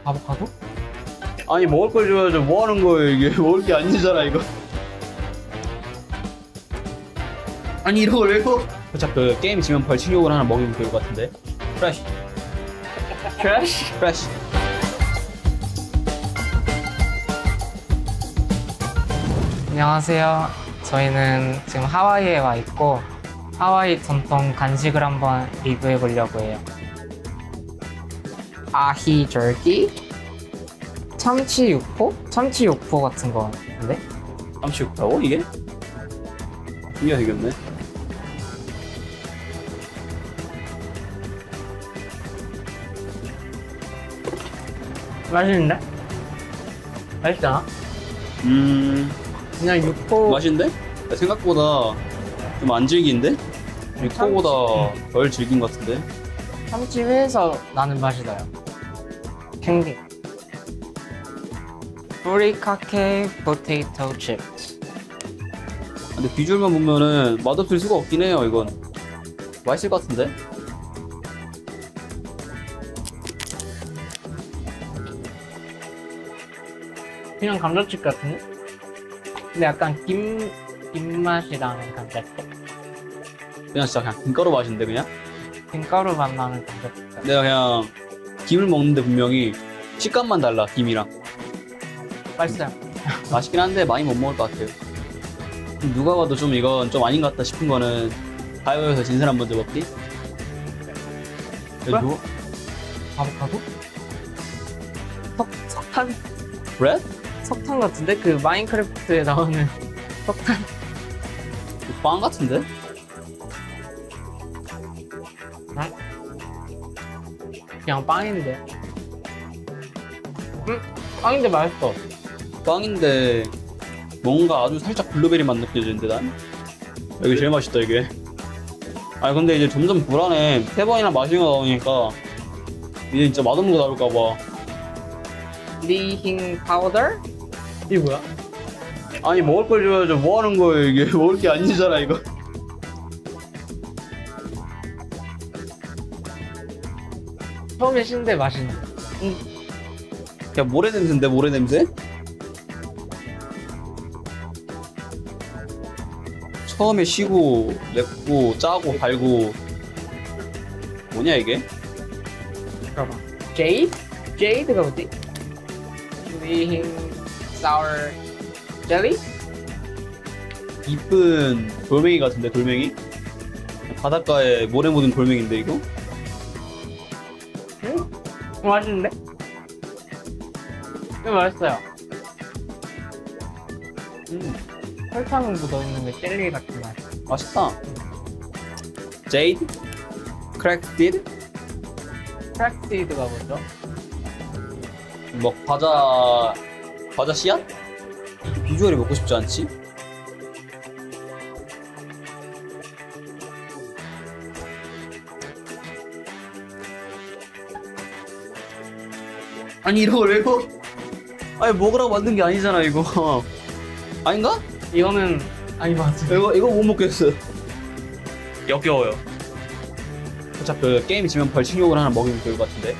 아보카도? 아니 먹을 걸 줘야죠. 뭐 하는 거예요 이게? 먹을 게 아니잖아 이거. 아니 이런 걸 왜 먹어? 살짝 그 게임 지면 벌칙용으로 하나 먹이면 좋을 것 같은데. 프레쉬. 트래쉬? 프레쉬. 안녕하세요. 저희는 지금 하와이에 와 있고 하와이 전통 간식을 한번 리뷰해 보려고 해요. 아히 절기? 참치 육포? 참치 육포 같은 거 같은데? 참치 육포라고 이게? 신기하게 생겼네. 맛있는데? 맛있지 않아? 그냥 육포 맛있는데? 생각보다 좀 안 질긴데? 육포보다 덜 질긴 것 같은데? 참치회에서 나는 맛이 나요. 캔디 뿌리카케 포테이토 칩스. 근데 비주얼만 보면은 맛없을 수가 없긴 해요 이건. 맛있을 것 같은데? 그냥 감자칩 같은데? 근데 약간 김맛이 나는 감자칩. 그냥 진짜 그냥 김가루 맛인데 그냥? 김가루 맛 나는 감자칩 같아. 내가 그냥 김을 먹는데 분명히 식감만 달라 김이랑. 맛있어요. 맛있긴 한데 많이 못 먹을 것 같아요. 누가 봐도 좀 이건 좀 아닌 것 같다 싶은 거는 가위바위보에서 진 사람 먼저 먹기? 뭐야? 누구? 아보카도? 석탄? 브레드? 석탄 같은데? 그 마인크래프트에 나오는 석탄? 빵 같은데? 그냥 빵인데. 빵인데 맛있어. 빵인데 뭔가 아주 살짝 블루베리 맛 느껴지는데 난? 여기 제일 맛있다 이게. 아니 근데 이제 점점 불안해. 3번이나 마시는 거 나오니까 이제 진짜 맛없는 거 나올까봐. 리힝 파우더? 이게 뭐야? 아니 먹을 걸 줘야죠. 뭐 하는 거예요 이게? 먹을 게 아니잖아 이거. 처음에 신데 맛있네. 그냥 모래 냄새인데 모래 냄새? 처음에 시고 맵고 짜고 달고 뭐냐 이게? 잠깐만. 제이드? 제이드가 뭐지? 리힝 사워 젤리? 이쁜 돌멩이 같은데 돌멩이? 바닷가에 모래 묻은 돌멩인데 이거? 맛있는데? 이거 맛있어요. 설탕은 묻어있는 게 젤리 같은 맛. 맛있다. 제이드? 크랙디드? 크랙시드가 뭐죠? 뭐 과자 씨앗? 비주얼이 먹고 싶지 않지? 아니 이런 걸 왜 먹어? 아니 먹으라고 만든 게 아니잖아 이거. 아닌가? 이거는 아니 맞아. 이거 못 먹겠어. 역겨워요. 살짝 그 게임 지면 벌칙용으로 하나 먹이면 좋을 것 같은데.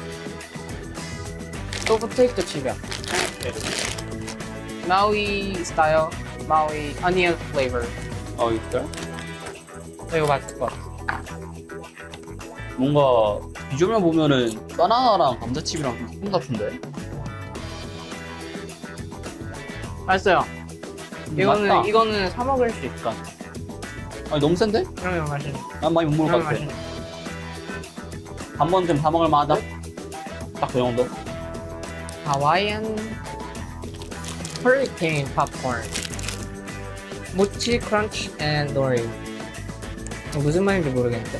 또 포테이토 칩이야. 마우이 스타일, 마우이 어니언 플레이버. 있어요? 이거 맛있을 것 같아. 뭔가 비주얼만 보면은 바나나랑 감자칩이랑 좀 섞은 것 같은데. 맛있어요. 맛있다. 이거는 사 먹을 수 있을 것 같아. 아니 너무 센데? 그러면 맛있네. 난 많이 못 먹을 것 그러면 같아. 맛있네. 한 번쯤 사 먹을 만하다? 딱 그 정도? 하와이안 허리케인 팝콘. 모치 크런치 앤 노리. 무슨 말인지 모르겠는데.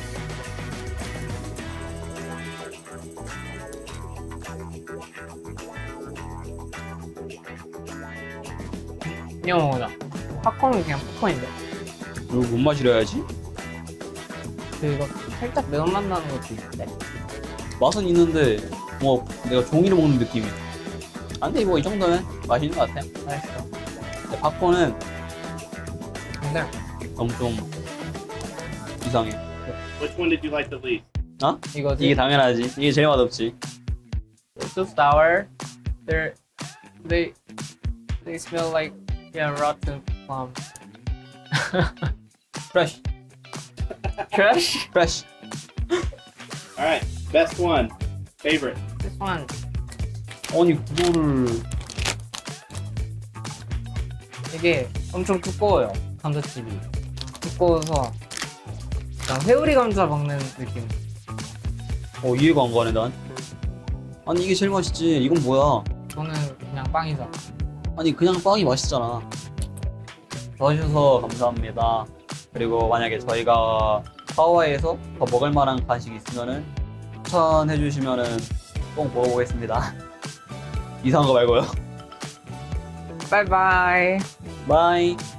이거 먹어자. 팝콘은 그냥 팝콘인데. 이거 못 마시려야지? 그거 살짝 매운맛 나는 것도 있는데. 맛은 있는데 뭐 내가 종이를 먹는 느낌이야. 아, 근데 뭐 이 정도면 맛있는 것 같아. 맛있어. 근데 팝콘은 근데 너무 좀 이상해. Which one did you like the least? 어? 이거지. 이게 당연하지. 이게 제일 맛없지. Too sour. They're they smell like rotten plum. Fresh. Trash. Fresh. All right, best one, favorite. This one. 아니 그거를 이게 엄청 두꺼워요. 감자칩이 두꺼워서 그냥 회오리 감자 먹는 느낌. 이해가 안 가네 난. 아니 이게 제일 맛있지. 이건 뭐야? 저는 그냥 빵이죠. 아니 그냥 빵이 맛있잖아. 도와주셔서 감사합니다. 그리고 만약에 저희가 하와이에서 더 먹을 만한 간식이 있으면은 추천해 주시면은 꼭 먹어보겠습니다. 이상한 거 말고요. 바이바이. 바이.